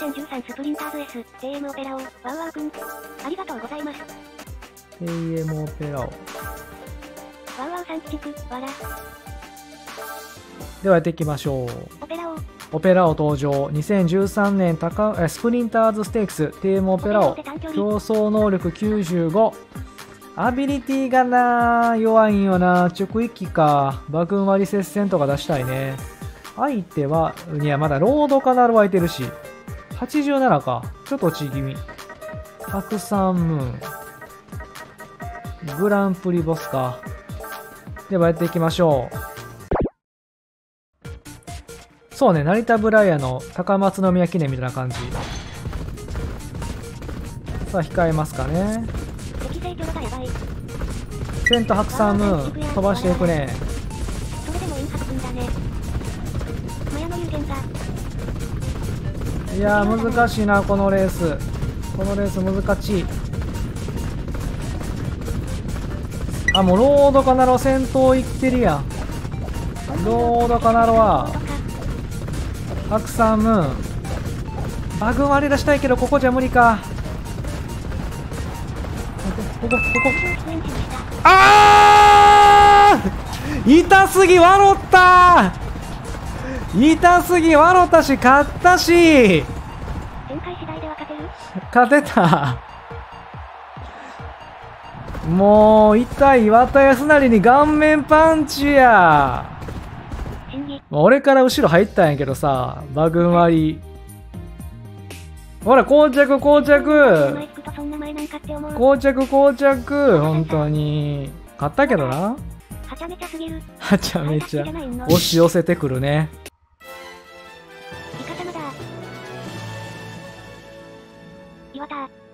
2013スプリンターズ S、TM オペラオ、ワウワウくん。ありがとうございます。 TM オペラオ。 ワウワウさん鬼畜、わら。 ではやっていきましょう。 オペラオ。 オペラオ登場。2013年スプリンターズステークス TM オペラオ。競争能力95。アビリティがな弱いんよな。直域か。爆雲割り接戦とか出したいね。相手は、いや、まだロードカナル湧いてるし。87か。ちょっと落ち気味。白山ムーン。グランプリボスか。ではやっていきましょう。そうね、成田ブライアの高松宮記念みたいな感じ。さあ、控えますかね。セント白山ムーン、飛ばしていくね。 それでもインハク君だね。マヤの有限だ。 いやー、難しいな、このレース。このレース難しい。あ、もうロードカナロ先頭行ってるやん。ロードカナロは白山ムーンバグ割り出したいけどここじゃ無理か。ここあー痛すぎ笑った痛すぎ笑ったし勝ったし前回次第では勝てる勝てたもう痛い綿安成に顔面パンチや。俺から後ろ入ったんやけどさ、バグ割り。ほら、膠着、膠着。膠着、膠着。本当に。勝ったけどな。 はちゃめちゃすぎる。 はちゃめちゃ。押し寄せてくるね。 イカ様だ。岩田。